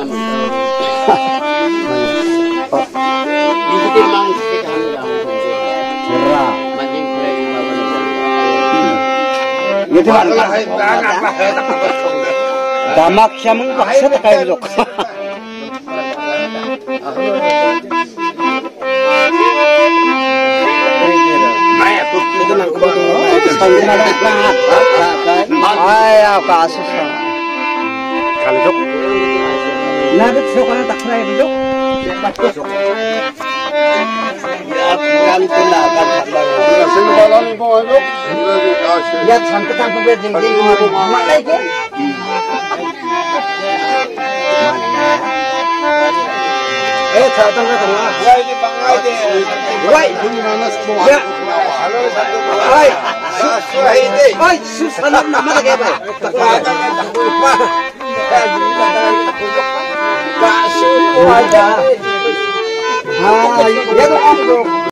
damak siya mong baksa na kayo dok. Ay, kasus na. Kalau dok, nabit siya ka na takray mo dok. Kan pula kan ya sampai jing mak lagi ke datang ke tengah wai di bangai deh wai ya wai susah nama lagi apa